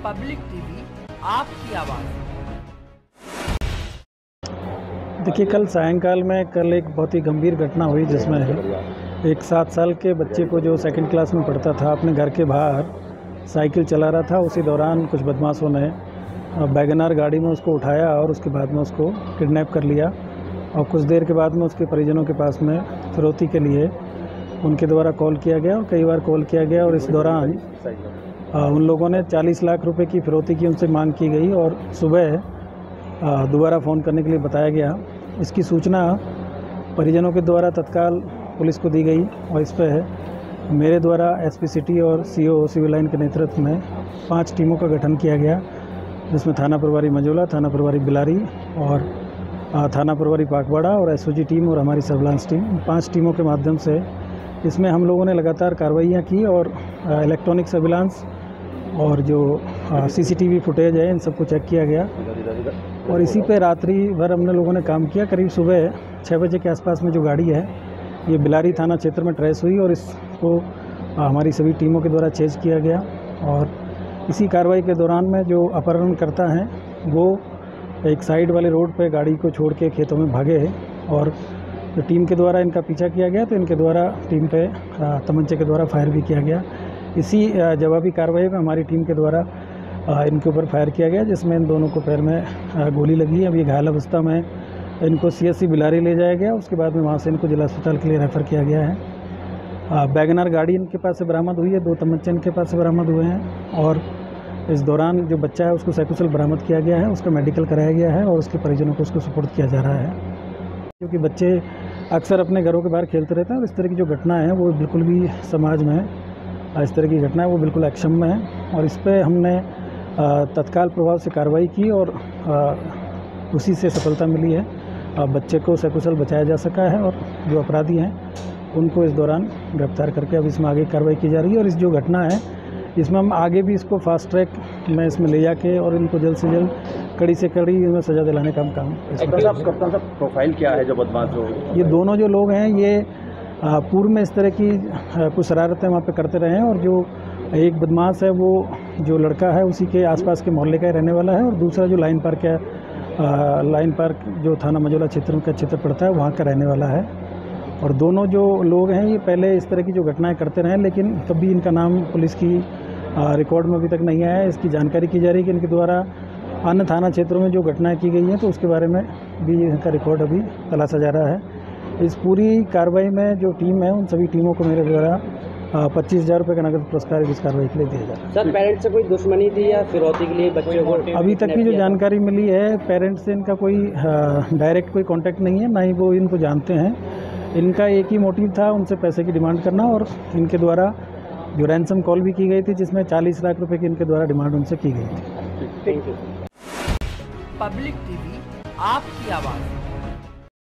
Public TV आपकी आवाज़। देखिए, कल सायंकाल में एक बहुत ही गंभीर घटना हुई जिसमें एक 7 साल के बच्चे को, जो सेकंड क्लास में पढ़ता था, अपने घर के बाहर साइकिल चला रहा था। उसी दौरान कुछ बदमाशों ने वैगनआर गाड़ी में उसको उठाया और उसके बाद में उसको किडनैप कर लिया और कुछ देर के बाद में उसके परिजनों के पास में फिरौती के लिए उनके द्वारा कॉल किया गया और कई बार कॉल किया गया और इस दौरान उन लोगों ने 40 लाख रुपए की फिरौती की उनसे मांग की गई और सुबह दोबारा फ़ोन करने के लिए बताया गया। इसकी सूचना परिजनों के द्वारा तत्काल पुलिस को दी गई और इस पर मेरे द्वारा एसपी सिटी और सीओ सिविल लाइन के नेतृत्व में 5 टीमों का गठन किया गया, जिसमें थाना प्रभारी मझोला, थाना प्रभारी बिलारी और थाना प्रभारी पाकवाड़ा और एसओजी टीम और हमारी सर्विलांस टीम, 5 टीमों के माध्यम से इसमें हम लोगों ने लगातार कार्रवाइयाँ की और इलेक्ट्रॉनिक सर्विलांस और जो सीसीटीवी फुटेज है इन सबको चेक किया गया और इसी पे रात्रि भर हमने लोगों ने काम किया। करीब सुबह 6 बजे के आसपास में जो गाड़ी है ये बिलारी थाना क्षेत्र में ट्रेस हुई और इसको हमारी सभी टीमों के द्वारा चेज किया गया और इसी कार्रवाई के दौरान में जो अपहरणकर्ता हैं वो एक साइड वाले रोड पे गाड़ी को छोड़ के खेतों में भागे और जो टीम के द्वारा इनका पीछा किया गया तो इनके द्वारा टीम पे तमंचे के द्वारा फायर भी किया गया। इसी जवाबी कार्रवाई में हमारी टीम के द्वारा इनके ऊपर फायर किया गया, जिसमें इन दोनों को पैर में गोली लगी है। अब ये घायल अवस्था में इनको सीएससी बिलारी ले जाया गया, उसके बाद में वहाँ से इनको जिला अस्पताल के लिए रेफ़र किया गया है। वैगनआर गाड़ी इनके पास से बरामद हुई है, 2 तमंचे इनके पास से बरामद हुए हैं और इस दौरान जो बच्चा है उसको सकुशल बरामद किया गया है, उसका मेडिकल कराया गया है और उसके परिजनों को उसको सुपुर्द किया जा रहा है। क्योंकि बच्चे अक्सर अपने घरों के बाहर खेलते रहते हैं और इस तरह की जो घटना है वो बिल्कुल भी समाज में इस तरह की घटना है वो बिल्कुल अक्षम्य है और इस पर हमने तत्काल प्रभाव से कार्रवाई की और उसी से सफलता मिली है। बच्चे को सकुशल बचाया जा सका है और जो अपराधी हैं उनको इस दौरान गिरफ्तार करके अब इसमें आगे कार्रवाई की जा रही है और इस जो घटना है इसमें हम आगे भी इसको फास्ट ट्रैक में इसमें ले जाके और इनको जल्द से जल्द कड़ी से कड़ी इनमें सज़ा दिलाने का काम कप्तान साहब प्रोफाइल क्या है जो बदमाश हो? ये दोनों जो लोग हैं ये पूर्व में इस तरह की कुछ शरारतें वहाँ पे करते रहे हैं और जो एक बदमाश है वो जो लड़का है उसी के आसपास के मोहल्ले का रहने वाला है और दूसरा जो लाइन पार्क जो थाना मझोला क्षेत्र का क्षेत्र पड़ता है वहाँ का रहने वाला है और दोनों जो लोग हैं ये पहले इस तरह की जो घटनाएं करते रहे लेकिन कभी इनका नाम पुलिस की रिकॉर्ड में अभी तक नहीं आया है। इसकी जानकारी की जा रही है कि इनके द्वारा अन्य थाना क्षेत्रों में जो घटनाएं की गई हैं तो उसके बारे में भी इनका रिकॉर्ड अभी तलाशा जा रहा है। इस पूरी कार्रवाई में जो टीम है उन सभी टीमों को मेरे द्वारा 25,000 रुपये का नगद पुरस्कार इस कार्रवाई के लिए दिया जाता है। सर, पेरेंट्स से कोई दुश्मनी थी या फिरौती के लिए बच्चों को? अभी तक की जो जानकारी मिली है पेरेंट्स से इनका कोई डायरेक्ट कोई कांटेक्ट नहीं है, ना ही वो इनको जानते हैं। इनका एक ही मोटिव था उनसे पैसे की डिमांड करना और इनके द्वारा जो रैंसम कॉल भी की गई थी जिसमें 40 लाख रुपए की इनके द्वारा डिमांड उनसे की गई थी। पब्लिक टीवी आपकी आवाज़।